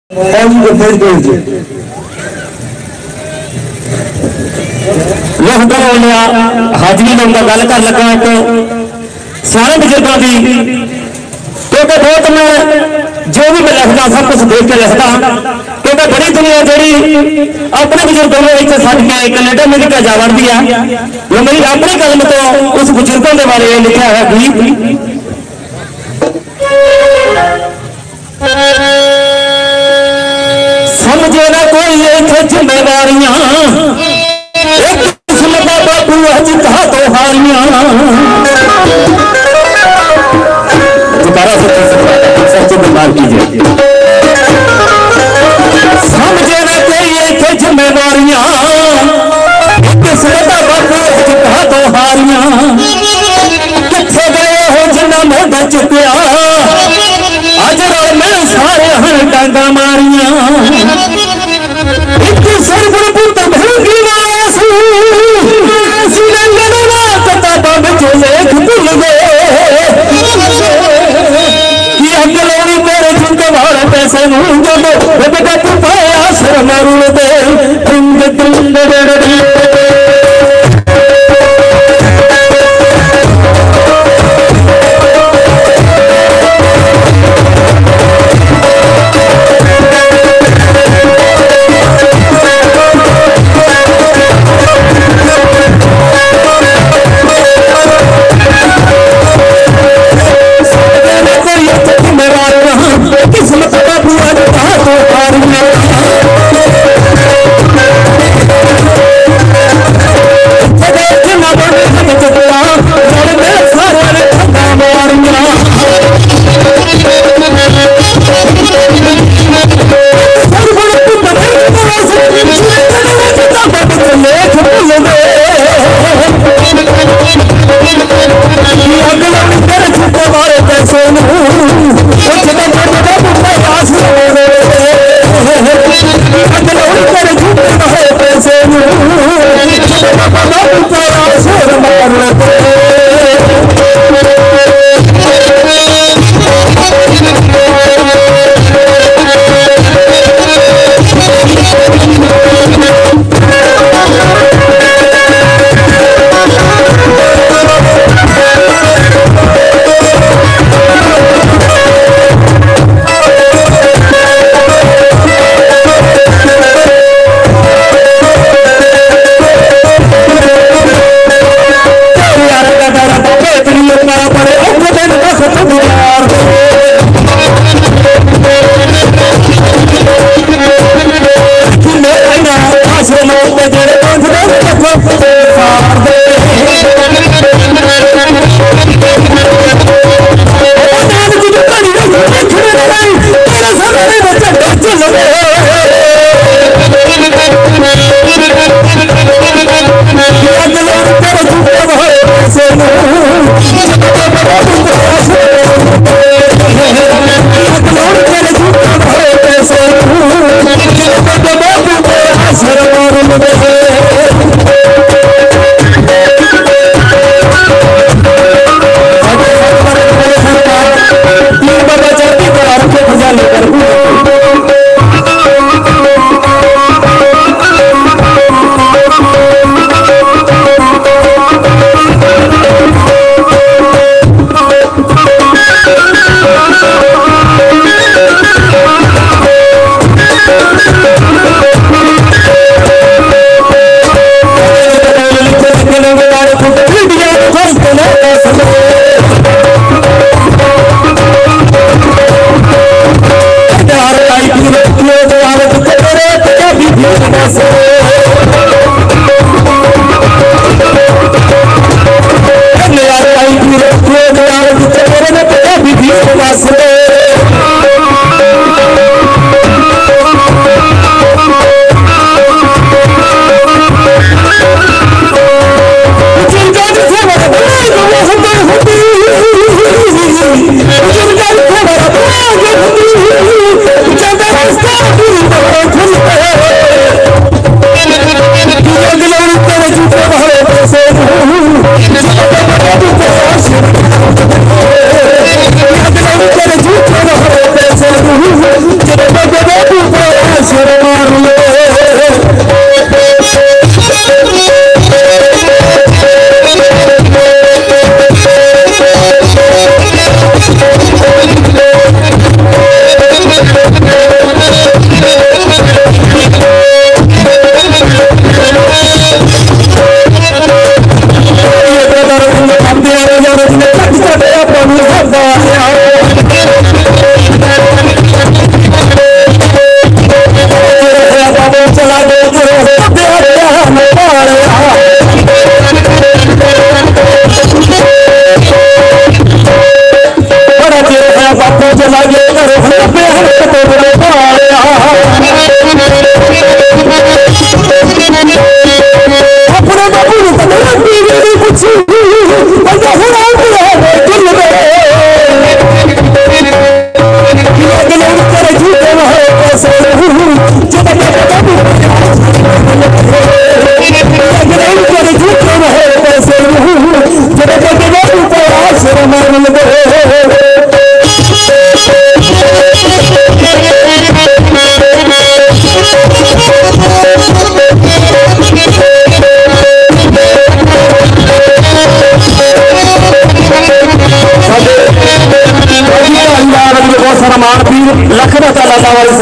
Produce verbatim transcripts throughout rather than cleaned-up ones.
हाजरी लाउंदा गल कर लगा एक सारे बजुर्गों की, क्योंकि बहुत मैं जो भी मैं लिखता सब कुछ देख के लिखता, क्योंकि बड़ी दुनिया जी अपने बजुर्गों को इतने छड़ के कनेडा अमेरिका जा वड़ती है। जो मेरी अपनी कलम तो उस बजुर्गों के बारे लिखा है गीत। समझे ना कोई इतने जिम्मेवारियां बापू अज कहा तो हारियां दोबारा सच बीमार कीजिए। समझे ना कोई इतने जिम्मेवारियां किस्मत बापू अज कहा तो हारियां किथे गए हो जिन्ना मोह चुकया अज रोल में सारे हर डांगा मारियां एक सरगुण पुत भंगी लेख भूल गए अगलोनी मेरे झुंडे वाले पैसे बेटा तू पाया सर मरुल दे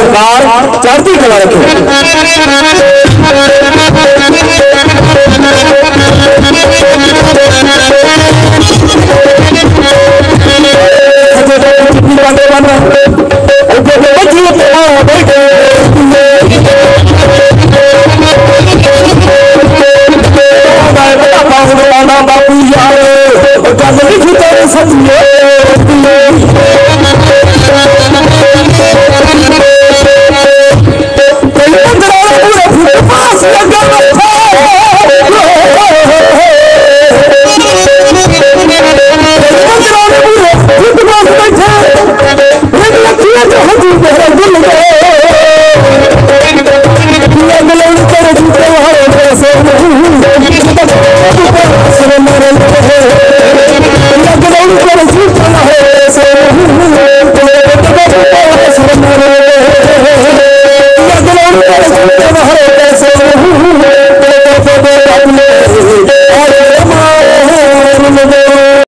सरकार चढ़ती कला रखे। बापू यार Thank you.